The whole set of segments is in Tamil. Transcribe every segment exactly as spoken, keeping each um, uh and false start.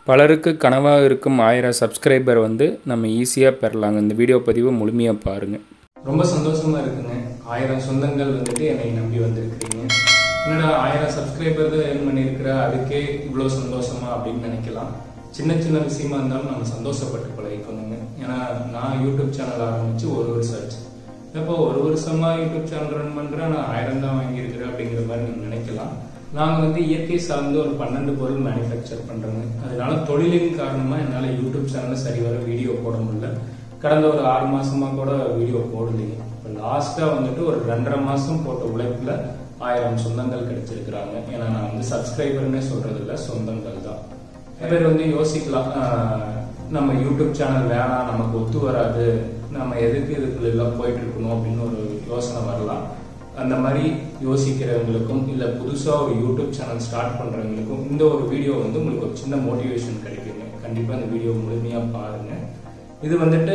பலருக்கு கனவாக இருக்கும் ஆயிரம் சப்ஸ்கிரைபர் வந்து நம்ம ஈஸியாக பெறலாங்க. இந்த வீடியோ பதிவு முழுமையாக பாருங்கள். ரொம்ப சந்தோஷமாக இருக்குங்க. ஆயிரம் சொந்தங்கள் வந்துட்டு என்னை நம்பி வந்திருக்கிறீங்க. என்னடா ஆயிரம் சப்ஸ்கிரைபர் தான் ஏர்ன் பண்ணியிருக்கிற, அதுக்கே இவ்வளோ சந்தோஷமா அப்படின்னு நினைக்கலாம். சின்ன சின்ன விஷயமா இருந்தாலும் நம்ம சந்தோஷப்பட்டு பழகிக்கணுங்க. ஏன்னா நான் யூடியூப் சேனல் ஆரம்பித்து ஒரு வருஷம் ஆச்சு. இப்போ ஒரு வருஷமாக யூடியூப் சேனல் ரன் பண்ணுறேன், நான் ஆயிரம் தான் வாங்கியிருக்கிறேன் அப்படிங்கிற மாதிரி நீங்கள் நினைக்கலாம். நாங்கள் வந்து இயற்கை சார்ந்து ஒரு பன்னெண்டு பொருள் மேனுஃபேக்சர் பண்ணுறோங்க. அதனால தொழிலின் காரணமாக என்னால் யூடியூப் சேனலில் சரிவர வீடியோ போட முடியல. கடந்த ஒரு ஆறு மாசமாக கூட வீடியோ போடலைங்க. இப்போ லாஸ்ட்டாக வந்துட்டு ஒரு ரெண்டரை மாதம் போட்ட உழைப்பில் ஆயிரம் சொந்தங்கள் கிடைச்சிருக்கிறாங்க. ஏன்னா நான் வந்து சப்ஸ்கிரைபர்னே சொல்றது இல்லை, சொந்தங்கள் தான். பேர் வந்து யோசிக்கலாம், நம்ம யூடியூப் சேனல் வேணாம், நமக்கு ஒத்து வராது, நம்ம எதுக்கு இதுக்குள்ள எல்லாம் போயிட்டு இருக்கணும் அப்படின்னு ஒரு யோசனை வரலாம். அந்த மாதிரி யோசிக்கிறவங்களுக்கும் இல்லை புதுசாக ஒரு யூடியூப் சேனல் ஸ்டார்ட் பண்ணுறவங்களுக்கும் இந்த ஒரு வீடியோ வந்து உங்களுக்கு ஒரு சின்ன மோட்டிவேஷன் கிடைக்குங்க. கண்டிப்பாக இந்த வீடியோ முழுமையாக பாருங்கள். இது வந்துட்டு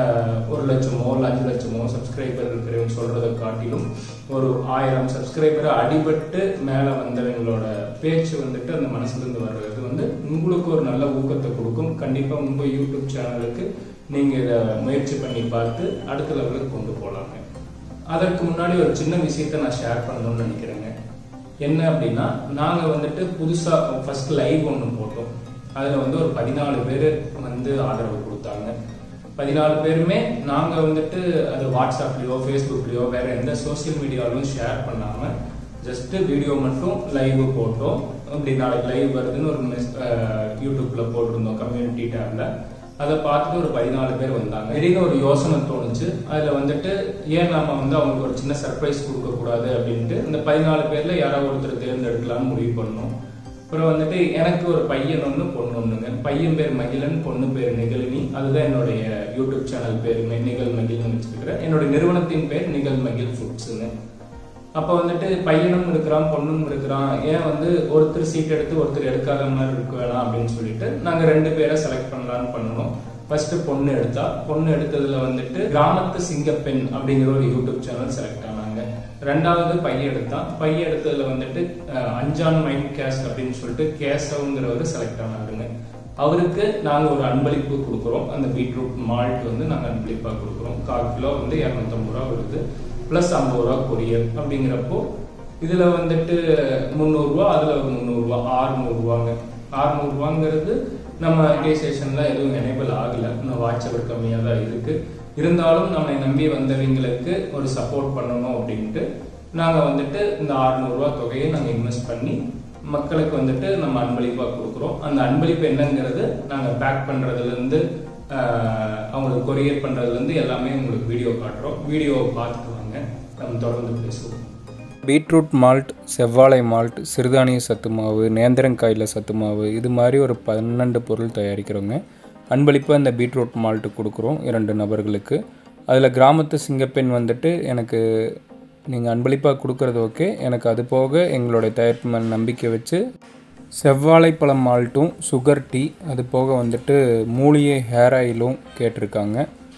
ஒரு லட்சமோ இல்லை அஞ்சு லட்சமோ சப்ஸ்கிரைபர் இருக்கிறவங்க சொல்கிறத காட்டிலும் ஒரு ஆயிரம் சப்ஸ்கிரைபரை அடிபட்டு மேலே வந்தவங்களோட பேச்சு வந்துட்டு அந்த மனசுலேருந்து வர்றது வந்து உங்களுக்கு ஒரு நல்ல ஊக்கத்தை கொடுக்கும். கண்டிப்பாக உங்கள் யூடியூப் சேனலுக்கு நீங்கள் இதை முயற்சி பண்ணி பார்த்து அடுத்த லெவலுக்கு கொண்டு போகலாங்க. அதற்கு முன்னாடி ஒரு சின்ன விஷயத்த நான் ஷேர் பண்ணணும்னு நினைக்கிறேங்க. என்ன அப்படின்னா, நாங்கள் வந்துட்டு புதுசாக ஃபர்ஸ்ட் லைவ் ஒன்று போட்டோம். அதில் வந்து ஒரு பதினாலு பேர் வந்து ஆதரவு கொடுத்தாங்க. பதினாலு பேருமே நாங்கள் வந்துட்டு அது வாட்ஸ்அப்லேயோ ஃபேஸ்புக்லேயோ வேறு எந்த சோசியல் மீடியாவிலும் ஷேர் பண்ணாமல் ஜஸ்ட்டு வீடியோ மட்டும் லைவ் போட்டோம். அப்படி நாளைக்கு லைவ் வருதுன்னு ஒரு மெஸ் யூடியூப்பில் போட்டிருந்தோம் கம்யூனிட்டி டேப்பில். அதை பார்த்துட்டு ஒரு பதினாலு பேர் வந்தாங்க. திடீர்னு ஒரு யோசனை தோணுச்சு. அதில் வந்துட்டு ஏன் நம்ம வந்து அவங்களுக்கு ஒரு சின்ன சர்ப்ரைஸ் கொடுக்கக்கூடாது அப்படின்ட்டு இந்த பதினாலு பேரில் யாராவது ஒருத்தர் தேர்ந்தெடுக்கலாம்னு முடிவு பண்ணோம். அப்புறம் வந்துட்டு எனக்கு ஒரு பையன் ஒன்று பொண்ணு ஒன்றுங்க. பையன் பேர் மகிழன், பொண்ணு பேர் நிகழினி. அதுதான் என்னுடைய யூடியூப் சேனல் பேர், நிகழ் மகிழ்னு வச்சுருக்கிறேன். என்னுடைய நிறுவனத்தின் பேர் நிகழ் மகிழ் ஃபுட்ஸுங்க. அப்போ வந்துட்டு பையனும் இருக்கிறான், பொண்ணும் இருக்கிறான், ஏன் வந்து ஒருத்தர் சீட் எடுத்து ஒருத்தர் எடுக்காத மாதிரி இருக்க வேணாம் அப்படின்னு சொல்லிட்டு நாங்கள் ரெண்டு பேரை செலக்ட் பண்ணலான்னு பண்ணணும். ஃபர்ஸ்ட் பொண்ணு எடுத்தா, பொண்ணு எடுத்ததுல வந்துட்டு கிராமத்து சிங்கப்பெண் அப்படிங்கிற ஒரு யூடியூப் சேனல் செலக்ட் ஆனாங்க. ரெண்டாவது பையன் எடுத்தான், பையன் எடுத்ததுல வந்துட்டு அஞ்சான் மைண்ட் கேஸ்ட் அப்படின்னு சொல்லிட்டு கேசவங்கிறவர் செலக்ட் ஆனாருங்க. அவருக்கு நாங்கள் ஒரு அன்பளிப்பு கொடுக்குறோம். அந்த பீட்ரூட் மால்ட் வந்து நாங்கள் அன்பளிப்பாக கொடுக்குறோம். கால் கிலோ வந்து இரநூத்தம்பது ரூபா வருது, பிளஸ் ஐம்பது ரூபா கொரியர். அப்படிங்கிறப்போ இதுல வந்துட்டு முந்நூறுரூவா, அதுல ஒரு முந்நூறுரூவா, ஆறுநூறுவாங்க. ஆறுநூறுவாங்கிறது நம்ம ரிஜிஸ்ட்ரேஷன்ல எதுவும் எனேபிள் ஆகலை, இன்னும் வாட்ச் அவர் கம்மியாக தான் இருக்கு. இருந்தாலும் நம்மை நம்பி வந்தவங்களுக்கு ஒரு சப்போர்ட் பண்ணணும் அப்படின்ட்டு நாங்கள் வந்துட்டு இந்த ஆறுநூறுவா தொகையை நாங்கள் இன்வெஸ்ட் பண்ணி மக்களுக்கு வந்துட்டு நம்ம அன்பளிப்பாக கொடுக்குறோம். அந்த அன்பளிப்பு என்னங்கிறது நாங்கள் பேக் பண்ணுறதுலேருந்து அவங்களுக்கு கொரியர் பண்ணுறதுலேருந்து எல்லாமே உங்களுக்கு வீடியோ காட்டுறோம். வீடியோவை பார்த்துட்டு வாங்க, நம்ம தொடர்ந்து பேசுவோம். பீட்ரூட் மால்ட், செவ்வாழை மால்ட், சிறுதானிய சத்து மாவு, நேந்திரங்காயில் சத்து மாவு, இது மாதிரி ஒரு பன்னெண்டு பொருள் தயாரிக்கிறோங்க. அன்பளிப்பாக இந்த பீட்ரூட் மால்ட்டு கொடுக்குறோம் இரண்டு நபர்களுக்கு. அதில் கிராமத்து சிங்கப்பெண் வந்துட்டு எனக்கு நீங்கள் அன்பளிப்பாக கொடுக்குறது ஓகே, எனக்கு அது போக எங்களுடைய தயாரிப்பு மேல் நம்பிக்கை வச்சு செவ்வாழைப்பழம் மால்ட்டும் சுகர் டீ, அது போக வந்துட்டு மூலிகை ஹேர் ஆயிலும் கேட்டிருக்காங்க.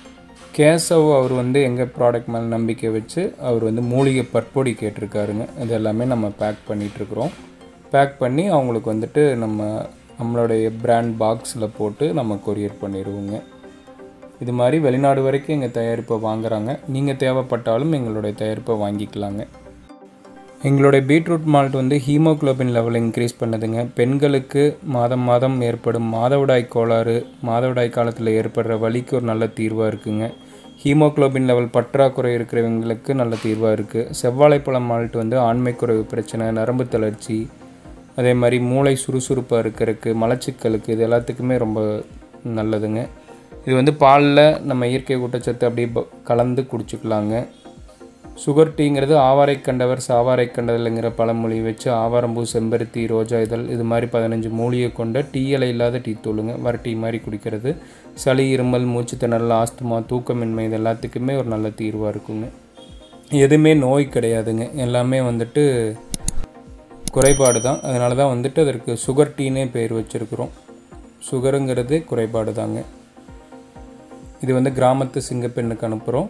கேசவ் அவர் வந்து எங்கள் ப்ராடக்ட் மேலே நம்பிக்கை வச்சு அவர் வந்து மூலிகை பற்பொடி கேட்டிருக்காருங்க. இது எல்லாமே நம்ம பேக் பண்ணிகிட்ருக்குறோம். பேக் பண்ணி அவங்களுக்கு வந்துட்டு நம்ம நம்மளுடைய பிராண்ட் பாக்ஸில் போட்டு நம்ம கொரியர் பண்ணிடுவோங்க. இது மாதிரி வெளிநாடு வரைக்கும் எங்கள் தயாரிப்பை வாங்குகிறாங்க. நீங்கள் தேவைப்பட்டாலும் எங்களுடைய தயாரிப்பை வாங்கிக்கலாங்க. எங்களுடைய பீட்ரூட் மால்ட் வந்து ஹீமோக்ளோபின் லெவல் இன்க்ரீஸ் பண்ணுதுங்க. பெண்களுக்கு மாதம் மாதம் ஏற்படும் மாதவிடாய் கோளாறு, மாதவிடாய் காலத்தில் ஏற்படுற வலிக்கு ஒரு நல்ல தீர்வாக இருக்குங்க. ஹீமோக்ளோபின் லெவல் பற்றாக்குறை இருக்கிறவங்களுக்கு நல்ல தீர்வாக இருக்குது. செவ்வாழைப்பழம் மால்ட் வந்து ஆண்மை குறைவு பிரச்சனை, நரம்பு தளர்ச்சி, அதே மாதிரி மூளை சுறுசுறுப்பாக இருக்கிறதுக்கு, மலச்சிக்கலுக்கு, இது எல்லாத்துக்குமே ரொம்ப நல்லதுங்க. இது வந்து பாலில் நம்ம இயற்கை ஊட்டச்சத்து அப்படியே கலந்து குடிச்சிக்கலாங்க. சுகர் டீங்கிறது ஆவாரை கண்டவர் சாவாரை கண்டதில்ங்கிற பழமொழி வச்சு ஆவாரம்பூ, செம்பருத்தி, ரோஜா இதழ், இது மாதிரி பதினஞ்சு மூலிகை கொண்ட டீ இலை இல்லாத டீ தூளுங்க. வர டீ மாதிரி குடிக்கிறது சளி, இருமல், மூச்சுத்திணறல், ஆஸ்துமா, தூக்கமின்மை, இது எல்லாத்துக்குமே ஒரு நல்ல தீர்வாக இருக்குங்க. எதுவுமே நோய் கிடையாதுங்க, எல்லாமே வந்துட்டு குறைபாடு தான். அதனால தான் வந்துட்டு அதற்கு சுகர் டீனே பேர் வச்சுருக்குறோம். சுகருங்கிறது குறைபாடு தாங்க. இது வந்து கிராமத்து சிங்கப்பெண்ணுக்கு அனுப்புகிறோம்.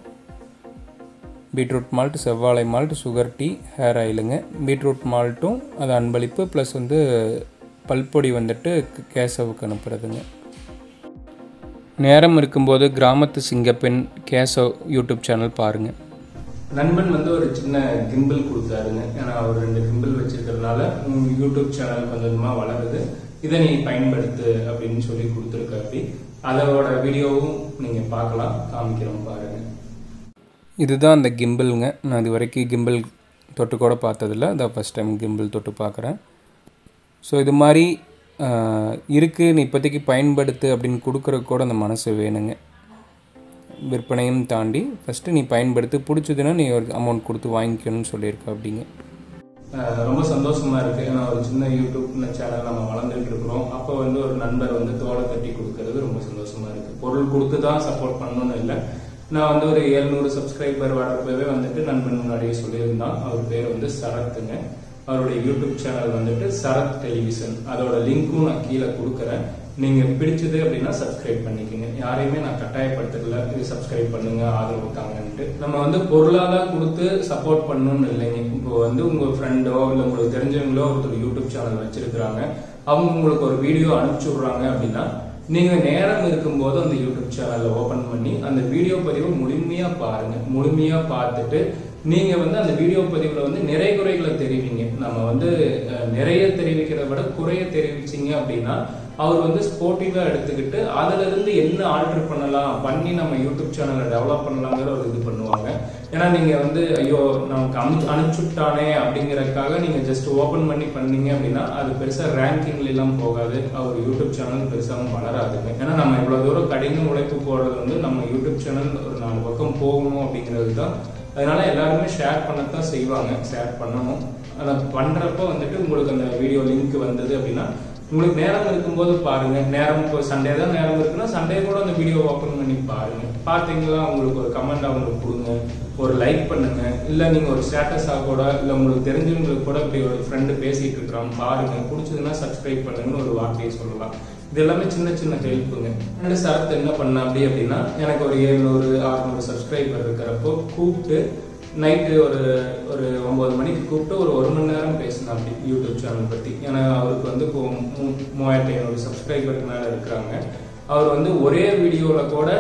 பீட்ரூட் மால்ட், செவ்வாழை மால்ட், சுகர் டீ, ஹேர் ஆயிலுங்க. பீட்ரூட் மால்ட்டும் அது அன்பளிப்பு, ப்ளஸ் வந்து பல்பொடி வந்துட்டு கேசவுக்கு அனுப்புறதுங்க. நேரம் இருக்கும்போது கிராமத்து சிங்கப்பெண் கேசவ் யூடியூப் சேனல் பாருங்கள். நண்பன் வந்து ஒரு சின்ன கிம்பிள் கொடுத்தாருங்க. ஏன்னா அவர் ரெண்டு கிம்பிள் வச்சிருக்கிறதுனால யூடியூப் சேனல் கொஞ்சமாக வளருது, இதை நீ பயன்படுத்து அப்படின்னு சொல்லி கொடுத்துருக்காப்பி. அதோட வீடியோவும் நீங்கள் பார்க்கலாம், காமிக்கிறோம் பாருங்கள். இதுதான் அந்த கிம்பிளுங்க. நான் இது வரைக்கும் கிம்பிள் தொட்டு கூட பார்த்ததில்ல, அதான் ஃபஸ்ட் டைம் கிம்பிள் தொட்டு பார்க்குறேன். ஸோ இது மாதிரி இருக்குது, நீ இப்போதைக்கு பயன்படுத்து அப்படின்னு கொடுக்குறக்கு கூட அந்த மனசு வேணுங்க. விற்பனையும் தாண்டி ஃபஸ்ட்டு நீ பயன்படுத்தி பிடிச்சதுன்னா நீ ஒரு அமௌண்ட் கொடுத்து வாங்கிக்கணும்னு சொல்லியிருக்க அப்படிங்க. ரொம்ப சந்தோஷமாக இருக்குது. ஏன்னா ஒரு சின்ன யூடியூப் சேனல் நம்ம வளர்ந்துட்டு இருக்கிறோம். அப்போ வந்து ஒரு நண்பர் வந்து தோலை தட்டி கொடுக்கறது ரொம்ப சந்தோஷமாக இருக்குது. பொருள் கொடுத்து தான் சப்போர்ட் பண்ணணும்னு இல்லை. நான் வந்து ஒரு எழுநூறு சப்ஸ்கிரைபர் வரப்பவே வந்துட்டு நண்பன் முன்னாடியே சொல்லியிருந்தான். அவர் பேர் வந்து சரத்துங்க. அவருடைய யூடியூப் சேனல் வந்துட்டு சரத் டெலிவிஷன். அதோட லிங்க்கும் நான் கீழே கொடுக்குறேன். நீங்கள் பிடிச்சது அப்படின்னா சப்ஸ்கிரைப் பண்ணிக்கோங்க. யாரையுமே நான் கட்டாயப்படுத்தல இது சப்ஸ்கிரைப் பண்ணுங்க ஆதரவு தாங்கன்ட்டு. நம்ம வந்து பொருளாக கொடுத்து சப்போர்ட் பண்ணணும்னு இல்லைங்க. இப்போ வந்து உங்கள் ஃப்ரெண்டோ இல்லை உங்களுக்கு தெரிஞ்சவங்களோ ஒருத்தர் யூடியூப் சேனல் வச்சிருக்கிறாங்க, அவங்க உங்களுக்கு ஒரு வீடியோ அனுப்பிச்சி விட்றாங்க அப்படின்னா நீங்கள் நேரம் இருக்கும்போது அந்த யூடியூப் சேனலை ஓப்பன் பண்ணி அந்த வீடியோ பதிவை முழுமையாக பாருங்கள். முழுமையாக பார்த்துட்டு நீங்கள் வந்து அந்த வீடியோ பதிவில் வந்து நிறை குறைகளை தெரிவிங்க. நம்ம வந்து நிறைய தெரிவிக்கிறத விட குறைய தெரிவிச்சிங்க அப்படின்னா அவர் வந்து ஸ்போர்ட்டிவாக எடுத்துக்கிட்டு அதில் இருந்து என்ன ஆல்டர் பண்ணலாம் பண்ணி நம்ம யூடியூப் சேனலை டெவலப் பண்ணலாங்கிற ஒரு இது பண்ணுவாங்க. ஏன்னா நீங்கள் வந்து ஐயோ நமக்கு அனுப்பிச்சு அனுப்பிச்சுட்டானே அப்படிங்கிறதுக்காக நீங்கள் ஜஸ்ட் ஓப்பன் பண்ணி பண்ணீங்க அப்படின்னா அது பெருசாக ரேங்கிங்லாம் போகாது, அவர் யூடியூப் சேனல் பெருசாகவும் வளராதுங்க. ஏன்னா நம்ம இவ்வளோ தூரம் கடின உழைப்பு போடுறது வந்து நம்ம யூடியூப் சேனல் ஒரு நாலு பக்கம் போகணும் அப்படிங்கிறது தான். அதனால எல்லாருமே ஷேர் பண்ணத்தான் செய்வாங்க, ஷேர் பண்ணணும். அதை பண்ணுறப்போ வந்துட்டு உங்களுக்கு அந்த வீடியோ லிங்க் வந்தது அப்படின்னா உங்களுக்கு நேரம் இருக்கும்போது பாருங்க. நேரம் இப்போ சண்டே தான் நேரம் இருக்குன்னா சண்டே கூட அந்த வீடியோ ஓப்பன் பண்ணி பாருங்க. பார்த்தீங்களா உங்களுக்கு ஒரு கமெண்ட் அவங்களுக்கு கொடுங்க, ஒரு லைக் பண்ணுங்க, இல்லை நீங்கள் ஒரு ஸ்டேட்டஸாக கூட இல்லை உங்களுக்கு தெரிஞ்சவங்களுக்கு கூட இப்படி ஒரு ஃப்ரெண்டு பேசிட்டு இருக்கிறோம் பாருங்க, பிடிச்சதுன்னா சப்ஸ்கிரைப் பண்ணுங்கன்னு ஒரு வார்த்தையை சொல்லலாம். இது எல்லாமே சின்ன சின்ன ஹெல்ப்புங்க. ரெண்டு சரத்து என்ன பண்ண அப்படி அப்படின்னா எனக்கு ஒரு ஏழுநூறு அறுநூறு சப்ஸ்கிரைபர் இருக்கிறப்போ கூப்பிட்டு நைட்டு ஒரு ஒரு ஒம்பது மணிக்கு கூப்பிட்டு ஒரு ஒரு மணி நேரம் பேசினேன் அப்படி யூடியூப் சேனல் பற்றி. ஏன்னா அவருக்கு வந்து இப்போ மூவாயிரத்தி ஐநூறு சப்ஸ்கிரைபருக்கு மேலே இருக்கிறாங்க. அவர் வந்து ஒரே வீடியோவில் கூட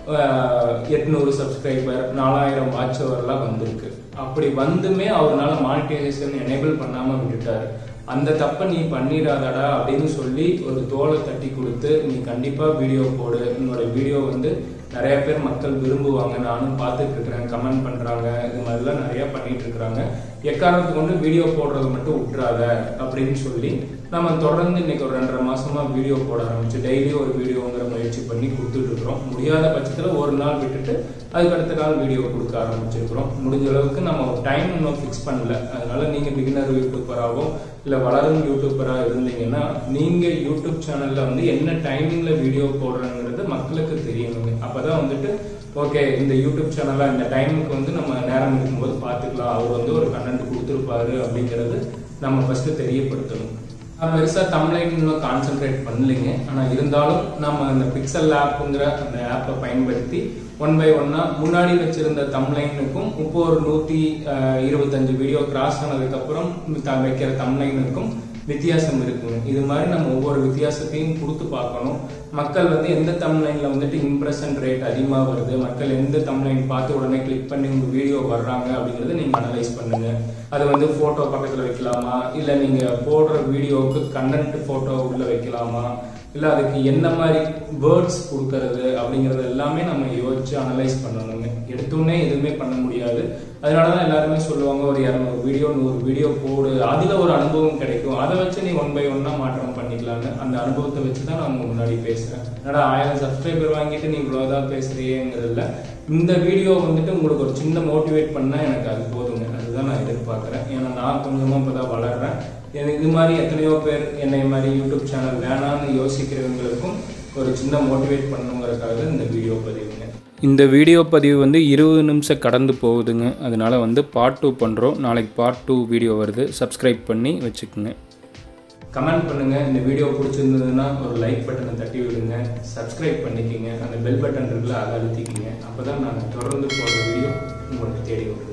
எட்நூறு சப்ஸ்கிரைபர் நாலாயிரம் வாட்ச் அவர்லாம் வந்திருக்கு. அப்படி வந்துமே அவரால் மானிட்டைசேஷன் எனேபிள் பண்ணாமல் விட்டுட்டாரு. அந்த தப்பை நீ பண்ணிடாதடா அப்படின்னு சொல்லி ஒரு தோலை தட்டி கொடுத்து நீ கண்டிப்பாக வீடியோ போடு, உன்னோட வீடியோ வந்து நிறைய பேர் மக்கள் விரும்புவாங்க, நானும் பார்த்துட்டு இருக்கிறேன், கமெண்ட் பண்ணுறாங்க, இது மாதிரிலாம் நிறையா பண்ணிட்டு இருக்கிறாங்க, எக்காரணத்துக்கு கொண்டு வீடியோ போடுறது மட்டும் விட்டுறாத அப்படின்னு சொல்லி நம்ம தொடர்ந்து இன்னைக்கு ஒரு ரெண்டரை மாசமா வீடியோ போட ஆரம்பிச்சு டெய்லி ஒரு வீடியோங்கிற முயற்சி பண்ணி கொடுத்துட்டு இருக்கிறோம். முடியாத பட்சத்தில் ஒரு நாள் விட்டுட்டு அதுக்கு அடுத்த நாள் வீடியோ கொடுக்க ஆரம்பிச்சிருக்கிறோம். முடிஞ்ச அளவுக்கு நம்ம ஒரு டைம் இன்னும் ஃபிக்ஸ் பண்ணல. அதனால நீங்கள் பிகினர் யூடியூபராகவோ இல்லை வளரும் யூடியூபராக இருந்தீங்கன்னா நீங்கள் யூடியூப் சேனலில் வந்து என்ன டைமிங்கில் வீடியோ போடுறங்கிறது மக்களுக்கு தெரியணுங்க. அப்போ தான் வந்துட்டு ஓகே இந்த யூடியூப் சேனலில் இந்த டைமுக்கு வந்து நம்ம நேரம் இருக்கும்போது பார்த்துக்கலாம், அவர் வந்து ஒரு கண்டென்ட் கொடுத்துருப்பாரு அப்படிங்கிறது நம்ம ஃபஸ்ட்டு தெரியப்படுத்தணும். நான் பெருசாக தமிழ்லைன் இன்னும் கான்சென்ட்ரேட் பண்ணலைங்க. ஆனால் இருந்தாலும் நம்ம இந்த பிக்சல் ஆப்புங்கிற அந்த ஆப்பை பயன்படுத்தி ஒன் பை ஒன்னா முன்னாடி வச்சிருந்த தம்ப்லைனுக்கும் இப்போ ஒரு நூற்றி இருபத்தஞ்சு வீடியோ கிராஸ் ஆனதுக்கப்புறம் வைக்கிற தம்ப்லைனுக்கும் வித்தியாசம் இருக்குங்க. இது மாதிரி நம்ம ஒவ்வொரு வித்தியாசத்தையும் கொடுத்து பார்க்கணும். மக்கள் வந்து எந்த தம்ப்லைன்ல வந்துட்டு இம்ப்ரெஷன் ரேட் அதிகமாக வருது, மக்கள் எந்த தம்ப்லைன் பார்த்து உடனே கிளிக் பண்ணி உங்க வீடியோ வர்றாங்க அப்படிங்கிறத நீங்க அனலைஸ் பண்ணுங்க. அது வந்து போட்டோ பக்கத்தில் வைக்கலாமா, இல்லை நீங்க போடுற வீடியோவுக்கு கண்டென்ட் போட்டோ உள்ள வைக்கலாமா, இல்லை அதுக்கு என்ன மாதிரி வேர்ட்ஸ் கொடுக்கறது அப்படிங்கிறது எல்லாமே நம்ம யோசிச்சு அனலைஸ் பண்ணணுங்க. எடுத்தோடனே எதுவுமே பண்ண முடியாது. அதனால தான் எல்லாருமே சொல்லுவாங்க ஒரு இரநூறு வீடியோ நூறு வீடியோ போடு, அதில் ஒரு அனுபவம் கிடைக்கும், அதை வச்சு நீ ஒன் பை ஒன்னா மாற்றம் பண்ணிக்கலான்னு. அந்த அனுபவத்தை வச்சு தான் நான் உங்க முன்னாடி பேசுறேன். என்னடா ஆயிரம் சப்ஸ்கிரைபர் வாங்கிட்டு நீ இவ்வளோதான் பேசுறியேங்கிறதுல இந்த வீடியோ வந்துட்டு உங்களுக்கு ஒரு சின்ன மோட்டிவேட் பண்ணா எனக்கு அது போதுங்க. அதுதான் நான் எதிர்பார்க்குறேன். ஏன்னா நான் கொஞ்சமாக இப்போ தான் வளர்றேன். எனக்கு இது மாதிரி எத்தனையோ பேர் என்னை மாதிரி யூடியூப் சேனல் வேணான்னு யோசிக்கிறவங்களுக்கும் ஒரு சின்ன மோட்டிவேட் பண்ணுங்கிறதுக்காக இந்த வீடியோ பதிவுங்க. இந்த வீடியோ பதிவு வந்து இருபது நிமிஷம் கடந்து போகுதுங்க. அதனால வந்து பார்ட் டூ பண்ணுறோம். நாளைக்கு பார்ட் டூ வீடியோ வருது, சப்ஸ்கிரைப் பண்ணி வச்சுக்கோங்க. கமெண்ட் பண்ணுங்க. இந்த வீடியோ பிடிச்சிருந்ததுன்னா ஒரு லைக் பட்டனை தட்டி விடுங்க, சப்ஸ்கிரைப் பண்ணிக்கிங்க, அந்த பெல் பட்டன் இருக்குல்ல அதை அழுத்திக்கிங்க. அப்போ தான் நான் தொடர்ந்து போடுற வீடியோ உங்களுக்கு தேடி வருது.